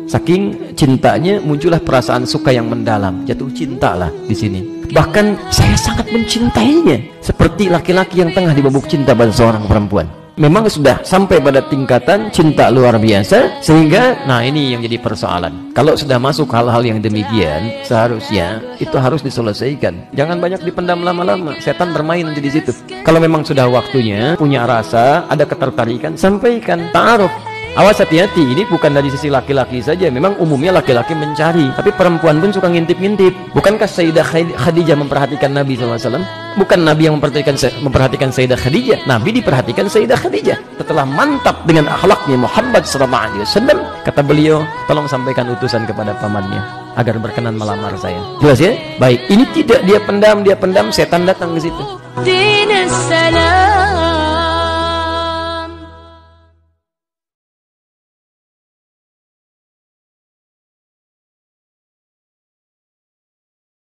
Saking cintanya muncullah perasaan suka yang mendalam, jatuh cinta lah di sini. Bahkan saya sangat mencintainya, seperti laki-laki yang tengah dibabuk cinta pada seorang perempuan. Memang sudah sampai pada tingkatan cinta luar biasa, sehingga nah ini yang jadi persoalan. Kalau sudah masuk hal-hal yang demikian, seharusnya itu harus diselesaikan. Jangan banyak dipendam lama-lama, setan bermain nanti di situ. Kalau memang sudah waktunya, punya rasa, ada ketertarikan, sampaikan, ta'aruf. Awas, hati-hati, ini bukan dari sisi laki-laki saja. Memang umumnya laki-laki mencari, tapi perempuan pun suka ngintip-ngintip. Bukankah Sayyidah Khadijah memperhatikan Nabi SAW? Bukan Nabi yang memperhatikan Sayyidah Khadijah, Nabi diperhatikan Sayyidah Khadijah. Setelah mantap dengan akhlaknya Muhammad SAW, kata beliau, tolong sampaikan utusan kepada pamannya agar berkenan melamar saya. Jelas ya? Baik, ini tidak dia pendam, setan datang ke situ.